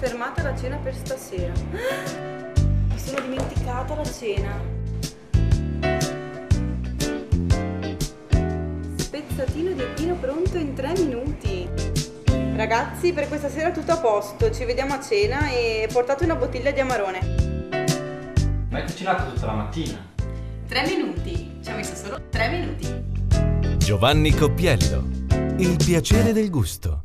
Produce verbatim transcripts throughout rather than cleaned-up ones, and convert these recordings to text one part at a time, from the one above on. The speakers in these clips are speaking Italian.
fermata la cena per stasera. Mi sono dimenticata la cena. Spezzatino di echino pronto in tre minuti. Ragazzi, per questa sera tutto a posto. Ci vediamo a cena e portate una bottiglia di amarone. Ma hai cucinato tutta la mattina? Tre minuti. Ci ho messo solo tre minuti. Giovanni Coppiello. Il piacere del gusto.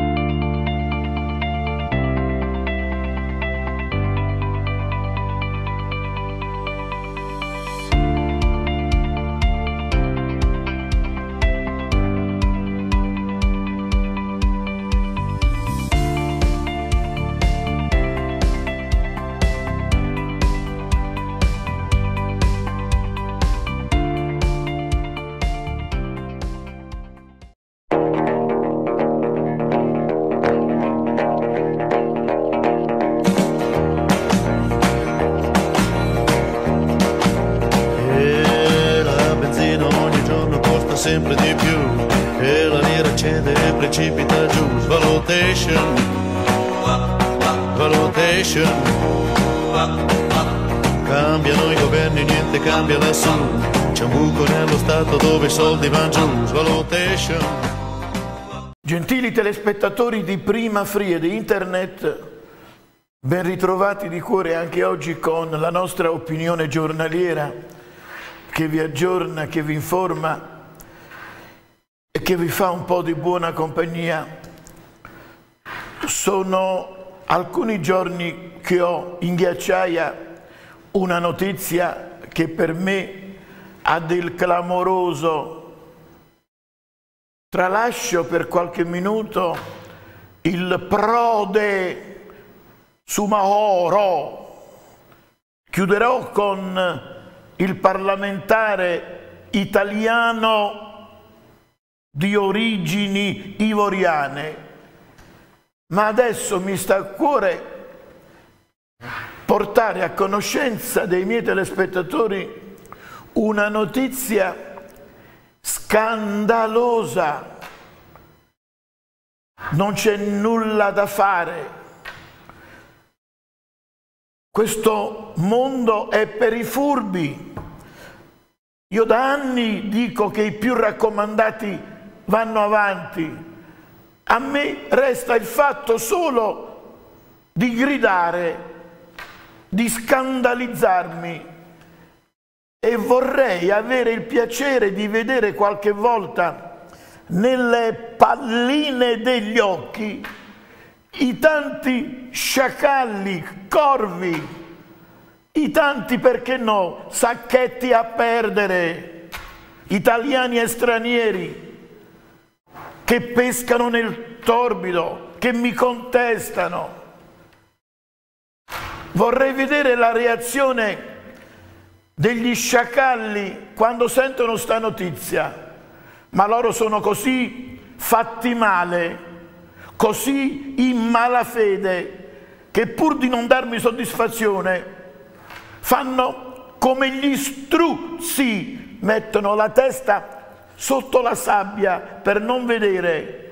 Sempre di più e la lira cede e precipita giù. Svalutation, valutation. Cambiano i governi, niente cambia lassù. C'è un buco nello Stato dove i soldi vanno giù. Svalutation. Gentili telespettatori di Prima Frie di Internet, ben ritrovati di cuore anche oggi con la nostra opinione giornaliera che vi aggiorna, che vi informa e che vi fa un po' di buona compagnia. Sono alcuni giorni che ho in ghiacciaia una notizia che per me ha del clamoroso. Tralascio per qualche minuto il prode su Mahoro. Chiuderò con il parlamentare italiano di origini ivoriane, ma adesso mi sta a cuore portare a conoscenza dei miei telespettatori una notizia scandalosa. Non c'è nulla da fare. Questo mondo è per i furbi. Io da anni dico che i più raccomandati vanno avanti. A me resta il fatto solo di gridare, di scandalizzarmi, e vorrei avere il piacere di vedere qualche volta nelle palline degli occhi i tanti sciacalli, corvi, i tanti, perché no, sacchetti a perdere, italiani e stranieri, che pescano nel torbido, che mi contestano. Vorrei vedere la reazione degli sciacalli quando sentono sta notizia, ma loro sono così fatti male, così in malafede, che pur di non darmi soddisfazione fanno come gli struzzi, mettono la testa sotto la sabbia per non vedere.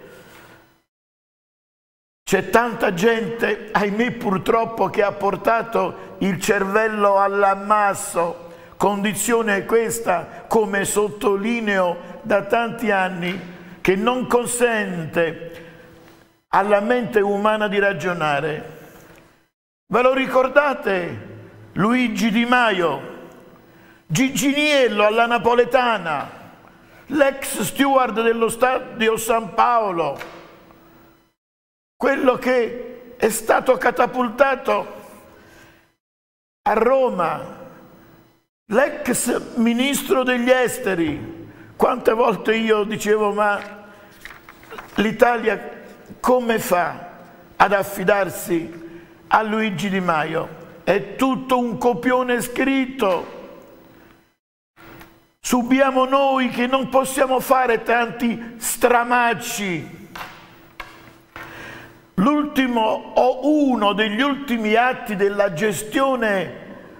C'è tanta gente, ahimè purtroppo, che ha portato il cervello all'ammasso, condizione questa, come sottolineo da tanti anni, che non consente alla mente umana di ragionare. Ve lo ricordate? Luigi Di Maio, Giginiello alla napoletana, l'ex steward dello stadio San Paolo, quello che è stato catapultato a Roma, l'ex ministro degli esteri. Quante volte io dicevo, ma l'Italia come fa ad affidarsi a Luigi Di Maio? È tutto un copione scritto. Subiamo noi che non possiamo fare tanti stramacci. L'ultimo o uno degli ultimi atti della gestione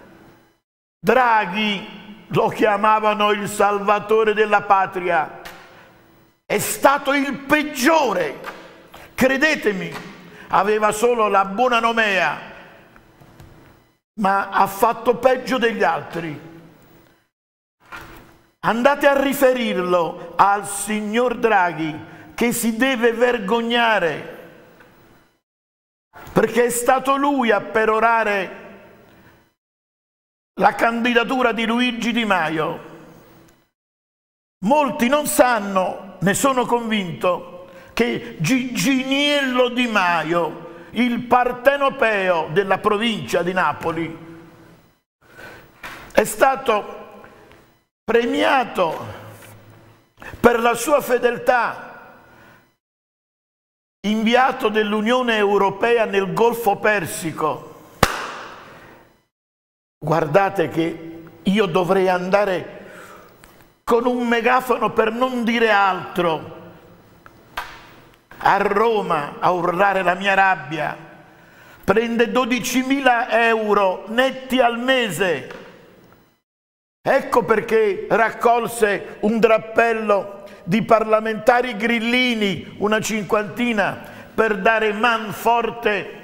Draghi, lo chiamavano il salvatore della patria, è stato il peggiore. Credetemi, aveva solo la buona nomea, ma ha fatto peggio degli altri. Andate a riferirlo al signor Draghi, che si deve vergognare, perché è stato lui a perorare la candidatura di Luigi Di Maio. Molti non sanno, ne sono convinto, che Giginiello Di Maio, il partenopeo della provincia di Napoli, è stato premiato per la sua fedeltà, inviato dell'Unione Europea nel Golfo Persico. Guardate che io dovrei andare con un megafono, per non dire altro, a Roma a urlare la mia rabbia. Prende dodicimila euro netti al mese. Ecco perché raccolse un drappello di parlamentari grillini, una cinquantina, per dare man forte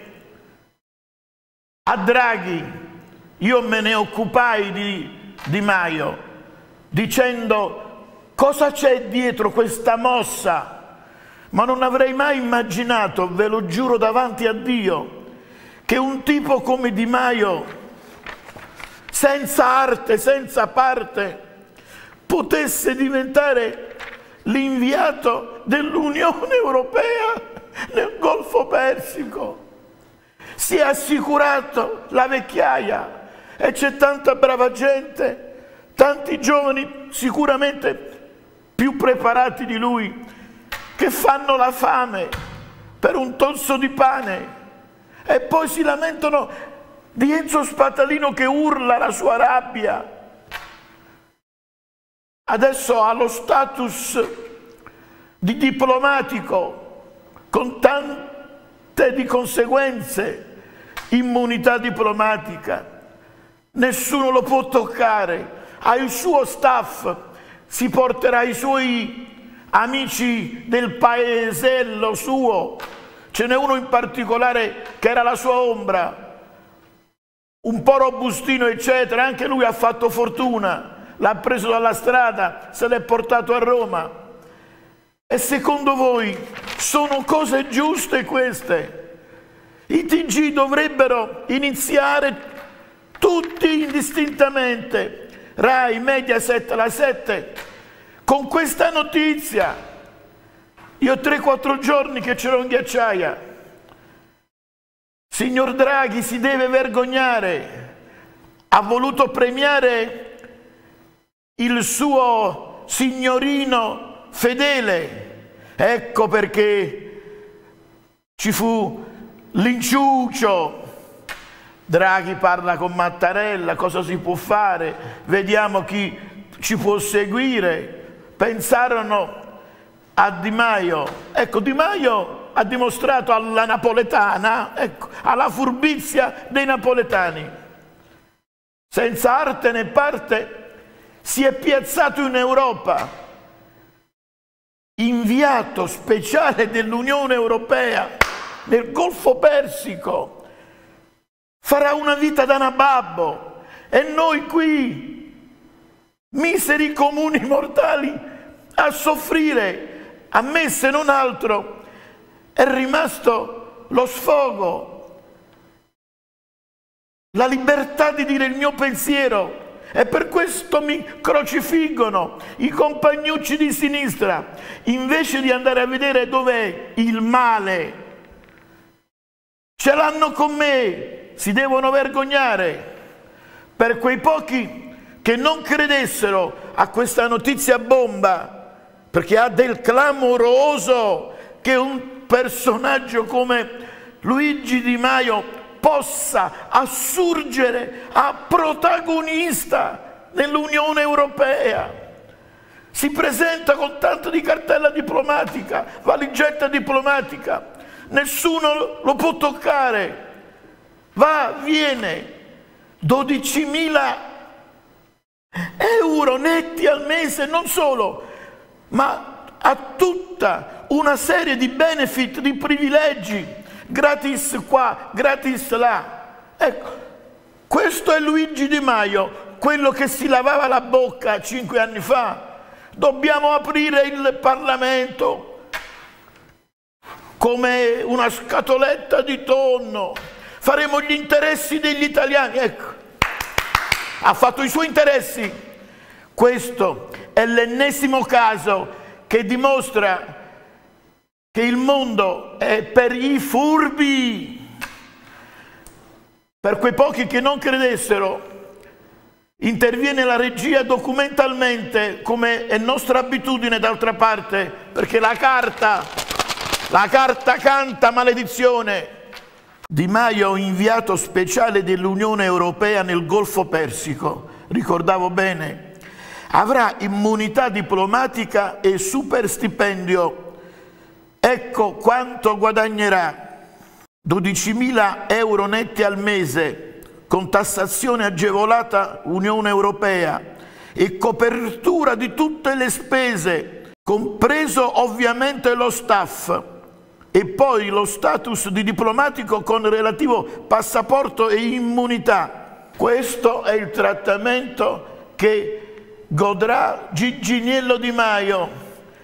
a Draghi. Io me ne occupai di Di Maio, dicendo: cosa c'è dietro questa mossa? Ma non avrei mai immaginato, ve lo giuro davanti a Dio, che un tipo come Di Maio, senza arte, senza parte, potesse diventare l'inviato dell'Unione Europea nel Golfo Persico. Si è assicurato la vecchiaia. E c'è tanta brava gente, tanti giovani sicuramente più preparati di lui, che fanno la fame per un tozzo di pane e poi si lamentano di Enzo Spatalino che urla la sua rabbia. Adesso ha lo status di diplomatico con tante di conseguenze, immunità diplomatica. Nessuno lo può toccare, ha il suo staff, si porterà i suoi amici del paesello suo. Ce n'è uno in particolare che era la sua ombra, un po' robustino eccetera, anche lui ha fatto fortuna, l'ha preso dalla strada, se l'è portato a Roma. E secondo voi sono cose giuste queste? I T G dovrebbero iniziare tutti indistintamente, Rai, Mediaset, La sette, con questa notizia. Io tre quattro giorni che c'ero in ghiacciaia. Signor Draghi si deve vergognare, ha voluto premiare il suo signorino fedele. Ecco perché ci fu l'inciuccio. Draghi parla con Mattarella, cosa si può fare? Vediamo chi ci può seguire. Pensarono a Di Maio. Ecco, Di Maio ha dimostrato alla napoletana, ecco, alla furbizia dei napoletani. Senza arte né parte si è piazzato in Europa, inviato speciale dell'Unione Europea nel Golfo Persico. Farà una vita da nababbo e noi qui, miseri comuni mortali, a soffrire. A me, se non altro, è rimasto lo sfogo, la libertà di dire il mio pensiero, e per questo mi crocifiggono i compagnucci di sinistra, invece di andare a vedere dov'è il male. Ce l'hanno con me. Si devono vergognare. Per quei pochi che non credessero a questa notizia bomba, perché ha del clamoroso che un personaggio come Luigi Di Maio possa assurgere a protagonista nell'Unione Europea. Si presenta con tanto di cartella diplomatica, valigetta diplomatica, nessuno lo può toccare. Va, viene, dodicimila euro netti al mese, non solo, ma ha tutta una serie di benefit, di privilegi, gratis qua, gratis là. Ecco, questo è Luigi Di Maio, quello che si lavava la bocca cinque anni fa. Dobbiamo aprire il Parlamento come una scatoletta di tonno, faremo gli interessi degli italiani. Ecco, ha fatto i suoi interessi. Questo è l'ennesimo caso che dimostra che il mondo è per i furbi. Per quei pochi che non credessero, interviene la regia documentalmente, come è nostra abitudine d'altra parte, perché la carta, la carta canta maledizione. Di Maio, inviato speciale dell'Unione Europea nel Golfo Persico, ricordavo bene, avrà immunità diplomatica e super stipendio. Ecco quanto guadagnerà: dodicimila euro netti al mese, con tassazione agevolata Unione Europea e copertura di tutte le spese, compreso ovviamente lo staff, e poi lo status di diplomatico con relativo passaporto e immunità. Questo è il trattamento che godrà Giginiello Di Maio.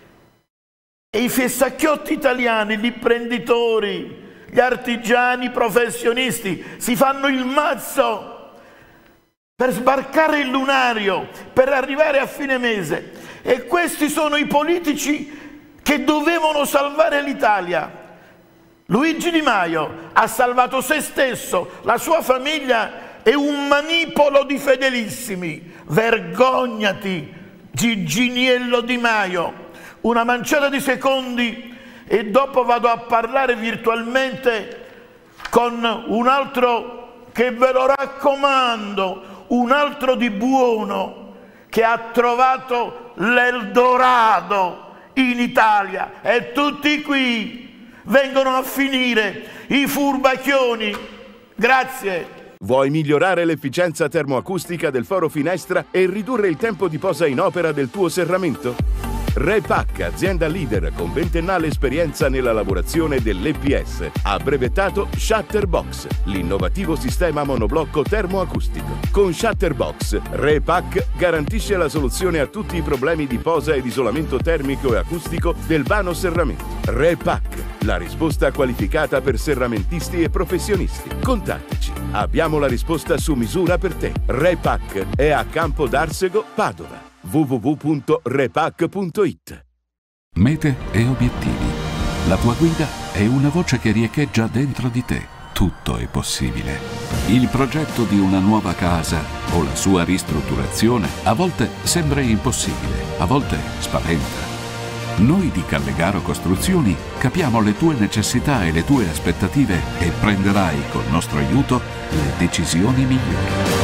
E i fessacchiotti italiani, gli imprenditori, gli artigiani professionisti si fanno il mazzo per sbarcare il lunario, per arrivare a fine mese. E questi sono i politici che dovevano salvare l'Italia. Luigi Di Maio ha salvato se stesso, la sua famiglia e un manipolo di fedelissimi. Vergognati, Giginiello Di Maio. Una manciata di secondi e dopo vado a parlare virtualmente con un altro che ve lo raccomando, un altro di buono che ha trovato l'Eldorado in Italia, e tutti qui vengono a finire i furbacchioni. Grazie. Vuoi migliorare l'efficienza termoacustica del foro finestra e ridurre il tempo di posa in opera del tuo serramento? Re-Pac, azienda leader con ventennale esperienza nella lavorazione dell'E P S, ha brevettato Shutterbox, l'innovativo sistema monoblocco termoacustico. Con Shutterbox, Re-Pac garantisce la soluzione a tutti i problemi di posa ed isolamento termico e acustico del vano serramento. Re-Pac, la risposta qualificata per serramentisti e professionisti. Contattaci, abbiamo la risposta su misura per te. Re-Pac è a Campo d'Arsego, Padova. w w w punto repac punto it. Mete e obiettivi. La tua guida è una voce che riecheggia dentro di te. Tutto è possibile. Il progetto di una nuova casa o la sua ristrutturazione a volte sembra impossibile, a volte spaventa. Noi di Callegaro Costruzioni capiamo le tue necessità e le tue aspettative e prenderai col nostro aiuto le decisioni migliori.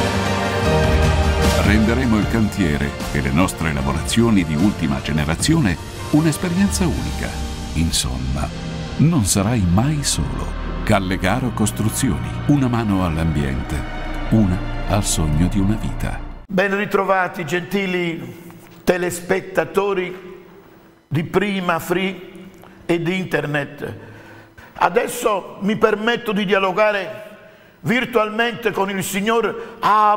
Renderemo il cantiere e le nostre lavorazioni di ultima generazione un'esperienza unica. Insomma, non sarai mai solo. Callegaro Costruzioni, una mano all'ambiente, una al sogno di una vita. Ben ritrovati, gentili telespettatori di Prima Free e di Internet. Adesso mi permetto di dialogare virtualmente con il signor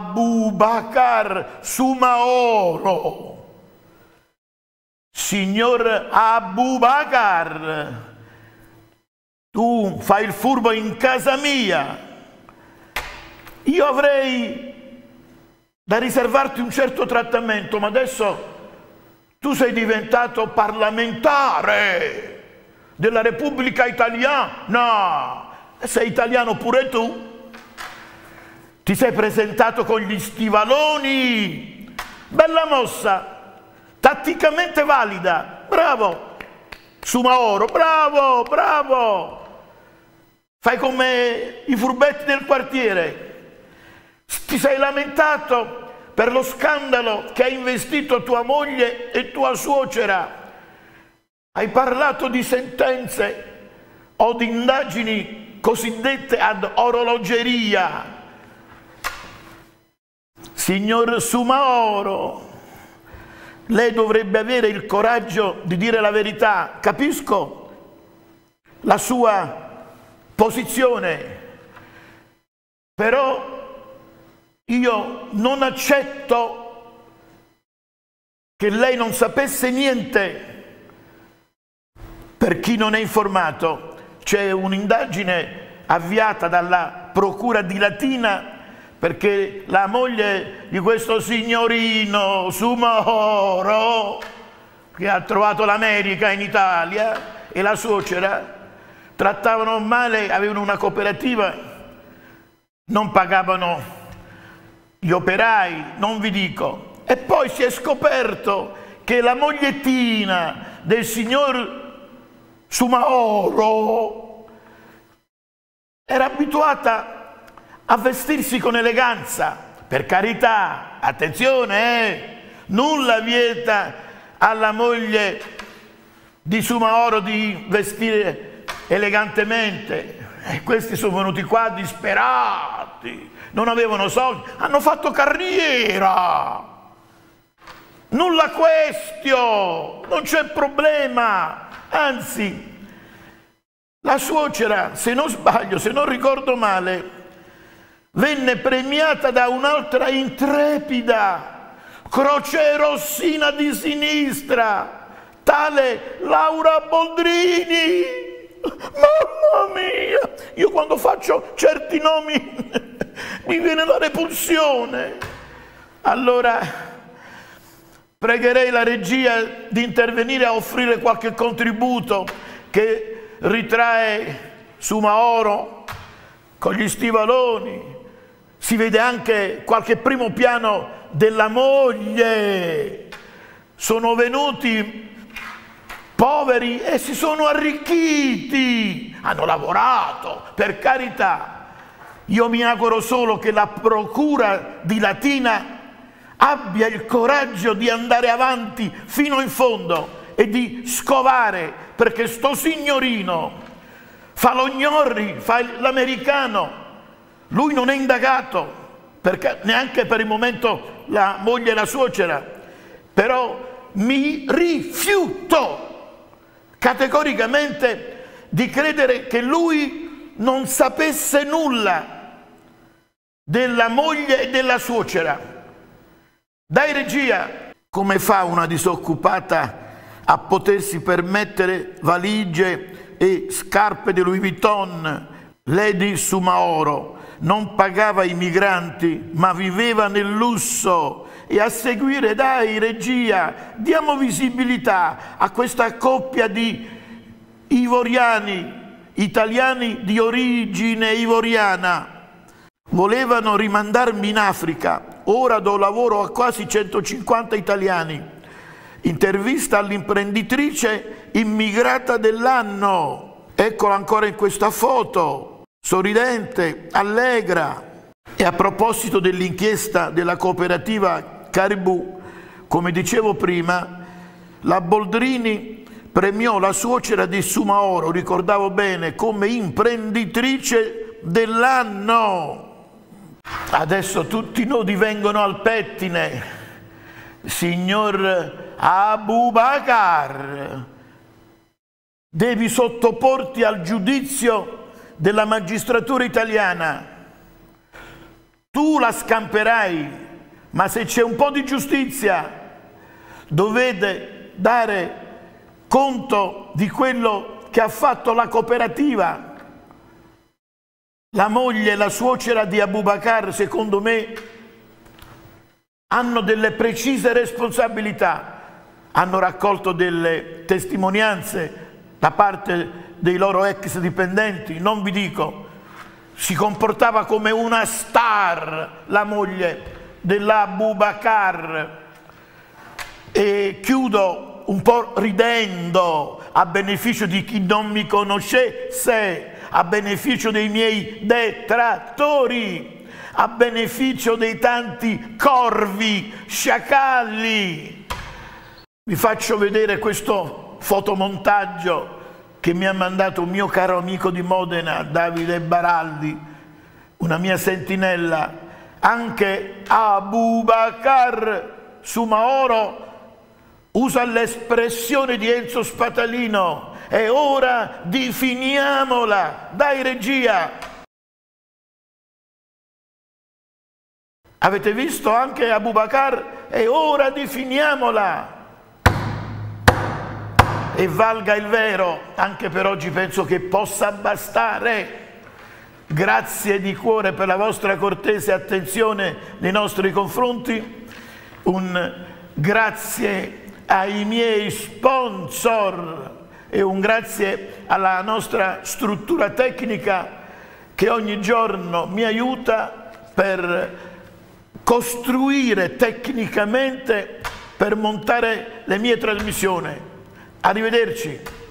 Abubakar Sumaoro. Signor Abubakar, tu fai il furbo in casa mia. Io avrei da riservarti un certo trattamento, ma adesso tu sei diventato parlamentare della Repubblica Italiana. No, sei italiano pure tu. Ti sei presentato con gli stivaloni. Bella mossa, tatticamente valida. Bravo, Sumaoro, bravo, bravo. Fai come i furbetti del quartiere. Ti sei lamentato per lo scandalo che ha investito tua moglie e tua suocera. Hai parlato di sentenze o di indagini cosiddette ad orologeria. Signor Sumaoro, lei dovrebbe avere il coraggio di dire la verità. Capisco la sua posizione, però io non accetto che lei non sapesse niente. Per chi non è informato, c'è un'indagine avviata dalla Procura di Latina perché la moglie di questo signorino Soumahoro, che ha trovato l'America in Italia, e la suocera trattavano male, avevano una cooperativa, non pagavano gli operai, non vi dico. E poi si è scoperto che la mogliettina del signor Soumahoro era abituata a vestirsi con eleganza. Per carità, attenzione, eh? Nulla vieta alla moglie di Soumahoro di vestire elegantemente. E questi sono venuti qua disperati, non avevano soldi, hanno fatto carriera. Nulla questio, non c'è problema. Anzi, la suocera, se non sbaglio, se non ricordo male, venne premiata da un'altra intrepida crocerossina di sinistra, tale Laura Boldrini. Mamma mia, io quando faccio certi nomi mi viene la repulsione. Allora pregherei la regia di intervenire a offrire qualche contributo che ritrae Soumahoro con gli stivaloni. Si vede anche qualche primo piano della moglie. Sono venuti poveri e si sono arricchiti, hanno lavorato, per carità. Io mi auguro solo che la Procura di Latina abbia il coraggio di andare avanti fino in fondo e di scovare, perché sto signorino fa lo gnorri, fa l'americano. Lui non è indagato, perché neanche per il momento la moglie e la suocera, però mi rifiuto categoricamente di credere che lui non sapesse nulla della moglie e della suocera. Dai regia, come fa una disoccupata a potersi permettere valigie e scarpe di Louis Vuitton? Lady Soumahoro non pagava i migranti, ma viveva nel lusso. E a seguire, dai regia, diamo visibilità a questa coppia di ivoriani, italiani di origine ivoriana. Volevano rimandarmi in Africa, ora do lavoro a quasi centocinquanta italiani. Intervista all'imprenditrice immigrata dell'anno, eccola ancora in questa foto, sorridente, allegra. E a proposito dell'inchiesta della cooperativa Caribou, come dicevo prima, la Boldrini premiò la suocera di Soumahoro, ricordavo bene, come imprenditrice dell'anno. Adesso tutti i nodi vengono al pettine. Signor Abubakar, devi sottoporti al giudizio della magistratura italiana. Tu la scamperai, ma se c'è un po' di giustizia dovete dare conto di quello che ha fatto la cooperativa. La moglie e la suocera di Abubakar, secondo me, hanno delle precise responsabilità. Hanno raccolto delle testimonianze da parte dei loro ex dipendenti, non vi dico. Si comportava come una star la moglie dell'Abubakar. E chiudo un po' ridendo, a beneficio di chi non mi conoscesse, a beneficio dei miei detrattori, a beneficio dei tanti corvi, sciacalli. Vi faccio vedere questo fotomontaggio che mi ha mandato un mio caro amico di Modena, Davide Baraldi, una mia sentinella. Anche Abubakar Soumahoro usa l'espressione di Enzo Spatalino: è ora di finiamola. Dai regia! Avete visto anche Abubakar? È ora di finiamola. E valga il vero, anche per oggi penso che possa bastare. Grazie di cuore per la vostra cortese attenzione nei nostri confronti. Un grazie ai miei sponsor e un grazie alla nostra struttura tecnica che ogni giorno mi aiuta per costruire tecnicamente, per montare le mie trasmissioni. Arrivederci.